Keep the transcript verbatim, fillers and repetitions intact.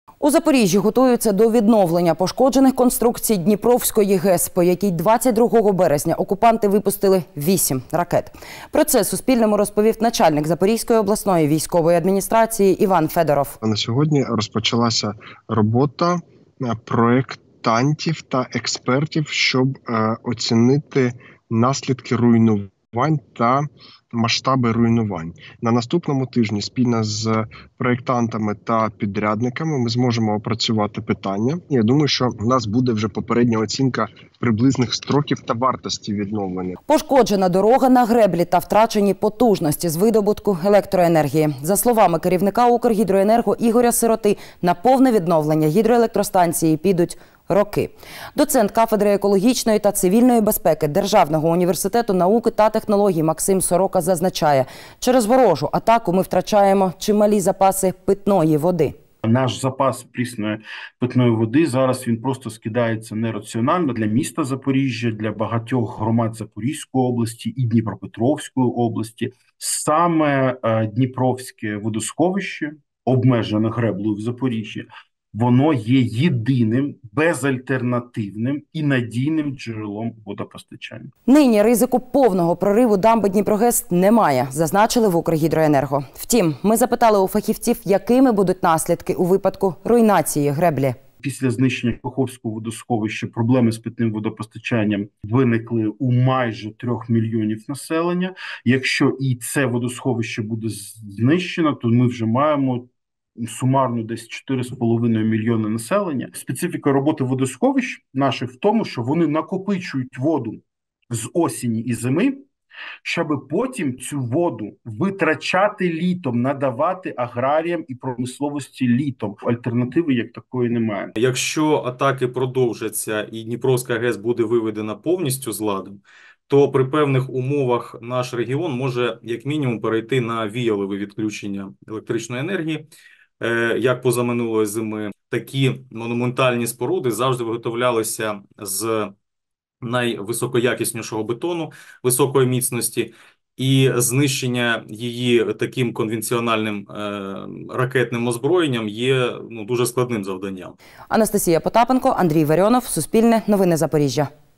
У Запоріжжі готуються до відновлення пошкоджених конструкцій Дніпровської ГЕС, по якій двадцять другого березня окупанти випустили вісім ракет. Про це Суспільному розповів начальник Запорізької обласної військової адміністрації Іван Федоров. На сьогодні розпочалася робота проєктантів та експертів, щоб е, оцінити наслідки руйнувань та масштаби руйнувань. На наступному тижні спільно з проєктантами та підрядниками ми зможемо опрацювати питання. Я думаю, що в нас буде вже попередня оцінка приблизних строків та вартості відновлення. Пошкоджена дорога на греблі та втрачені потужності з видобутку електроенергії. За словами керівника Укргідроенерго Ігоря Сироти, на повне відновлення гідроелектростанції підуть роки. Доцент кафедри екологічної та цивільної безпеки Державного університету науки та технологій Максим Сорока зазначає, через ворожу атаку ми втрачаємо чималі запаси питної води. Наш запас прісної питної води зараз він просто скидається нераціонально для міста Запоріжжя, для багатьох громад Запорізької області і Дніпропетровської області. Саме Дніпровське водосховище, обмежене греблею в Запоріжжі, воно є єдиним, безальтернативним і надійним джерелом водопостачання. Нині ризику повного прориву дамби Дніпрогес немає, зазначили в Укргідроенерго. Втім, ми запитали у фахівців, якими будуть наслідки у випадку руйнації греблі. Після знищення Каховського водосховища проблеми з питним водопостачанням виникли у майже трьох мільйонів населення. Якщо і це водосховище буде знищено, то ми вже маємо сумарно десь чотири з половиною мільйони населення. Специфіка роботи водосховищ наших в тому, що вони накопичують воду з осені і зими, щоб потім цю воду витрачати літом, надавати аграріям і промисловості літом. Альтернативи як такої немає. Якщо атаки продовжаться і Дніпровська ГЕС буде виведена повністю з ладу, то при певних умовах наш регіон може як мінімум перейти на віялове відключення електричної енергії, як позаминулої зими. Такі монументальні споруди завжди виготовлялися з найвисокоякіснішого бетону високої міцності, і знищення її таким конвенціональним е, ракетним озброєнням є ну, дуже складним завданням. Анастасія Потапенко, Андрій Варіонов, Суспільне, Новини Запоріжжя.